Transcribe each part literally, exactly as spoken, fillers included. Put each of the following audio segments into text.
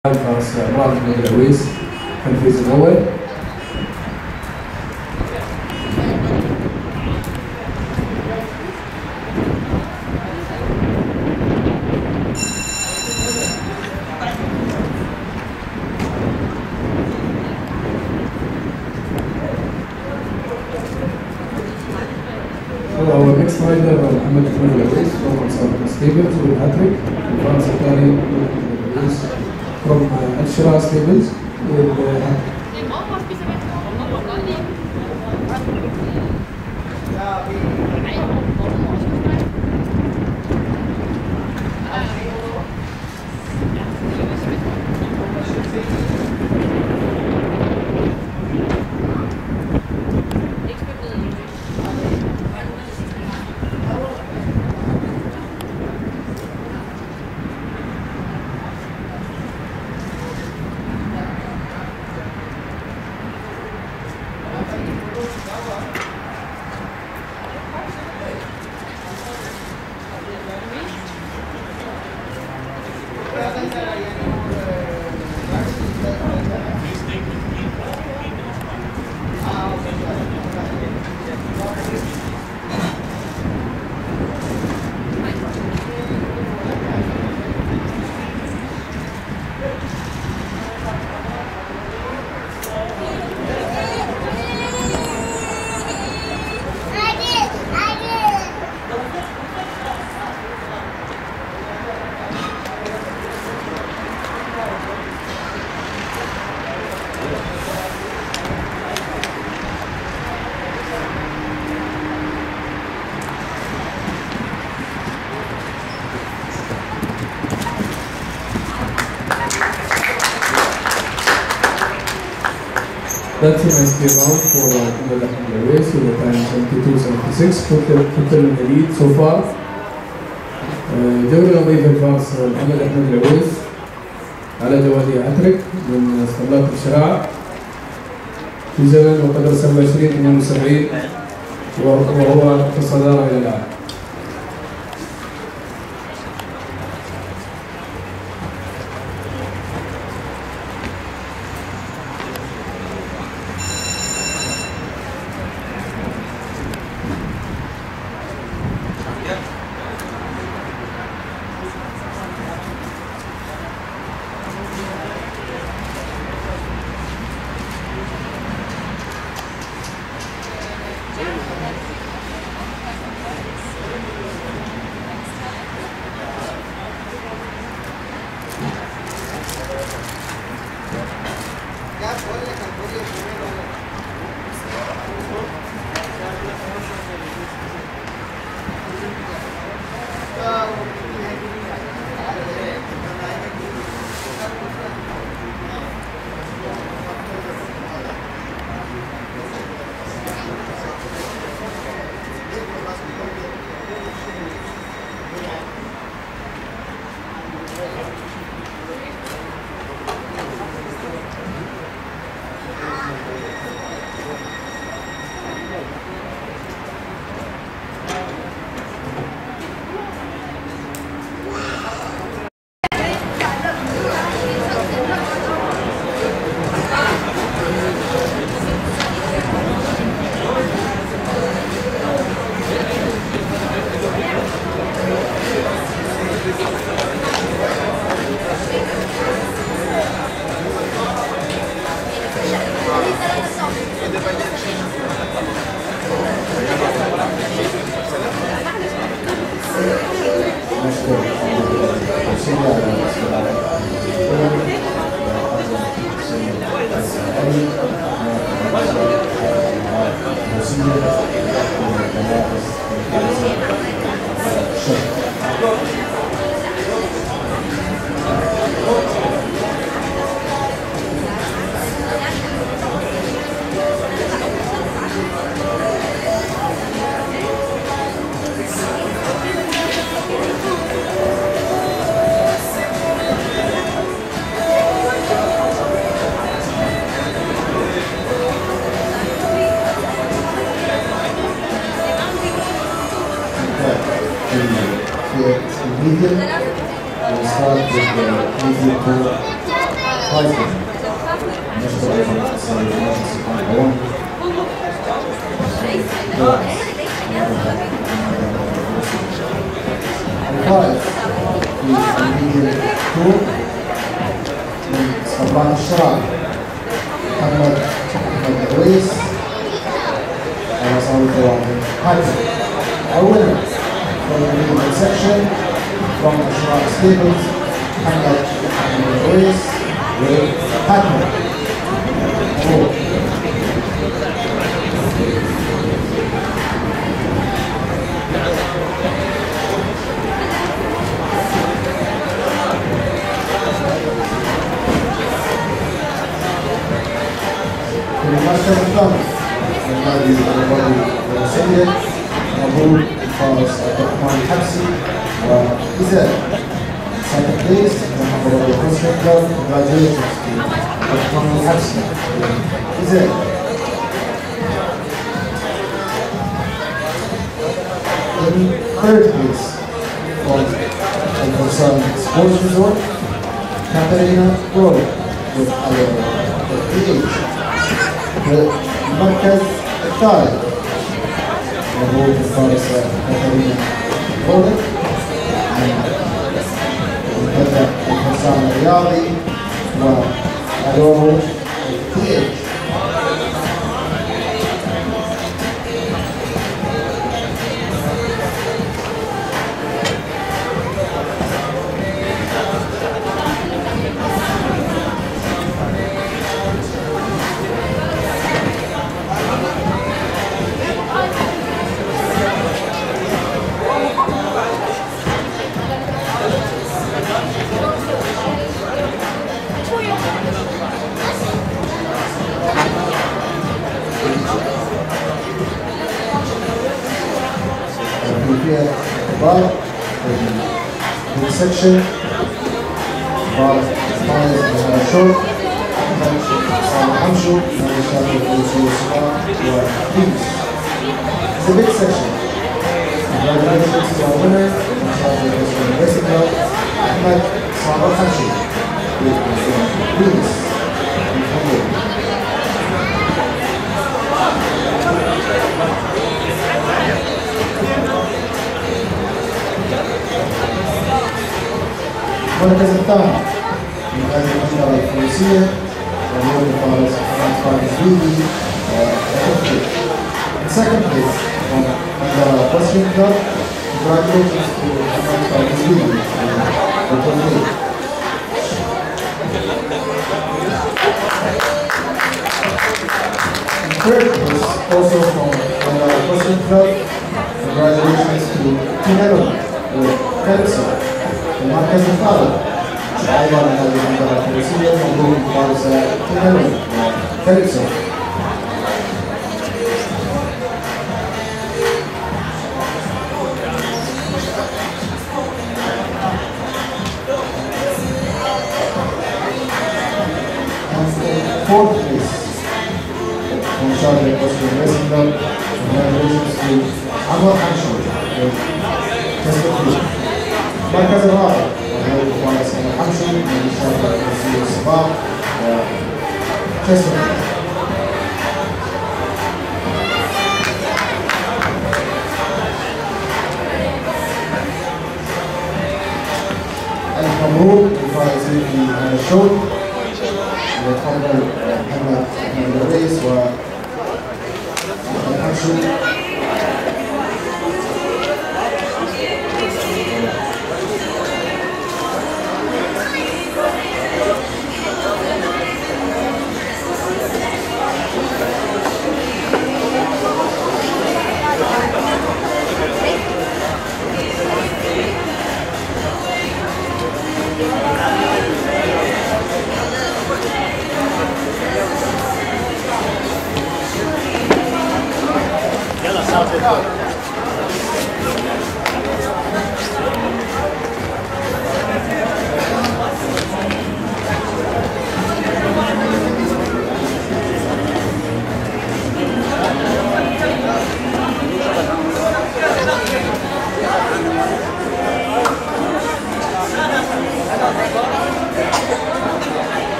فارس محمد أويس كان الفوز الأول. هو النكست رايدر محمد أويس from South Stables with Hattrick. الفارس الثاني from Shira'aa Stables with Hattrick. That's a nice game round for Mohammed Owais with a time seventy-two seventy-six. Put them in the lead so far. جولة نظيفة الفارس محمد أويس على جوادي هاتريك من اسطبلات الشراعة في زمن وقدر سبعة وعشرين اثنين وسبعين وهو في الصدارة إلى الآن. medium. We'll start with the medium tool. Heisman. نشكر أيضا السيد المجلس العام الفائز في الميديا تور من اسطبلات الشراعة محمد محمد أويس على صوت Hattrick. Our winner for the middle section from the Shira'aa stables, Mohammed Mohammed Owais with Hattrick. في المركز الثالث من نادي أبو ظبي السيد مبروك الفائز عبد الرحمن الحبسي وإزاء second place من أبو ظبي الكروسفيت كلوب. Congratulations to عبد الرحمن الحبسي إزاء. In third place from Al Fursan Sports Resort, Katarina Roy with our age. المركز الثالث مبروك الفارسة كاترينا غولد من الحصان الرياضي وألورو تي اتش. Above the section, above fires and short, Hamshu, it's a big section. Congratulations to our winner, Ahmed Salman Hamshu, with المركز الثاني من نادي الأنشطة الفروسية وهو الفارس محمد فارس بيدي وتركي. In second place from the Western Club, congratulations to Mohammed Faris Bidi and Turkey. In third place, also from the Western Club, congratulations to Tinello with Kelso. المركز الثالث أيضا من هذه المنطقة الفروسية مبروك الفارسة تنالو كاليبسو. Fourth place from Charlie Costa Racing Club, congratulations to Anwar Hamshu with Tesla. المركز الرابع وهو الفارس الحمشي من شرطة الفروسية الصباح وكسر. ألف مبروك للفائزين في هذا الشوط. يتفضل محمد محمد أويس والحمشي. يلا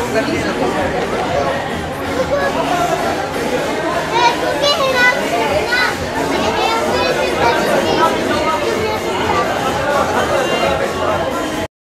Gracias.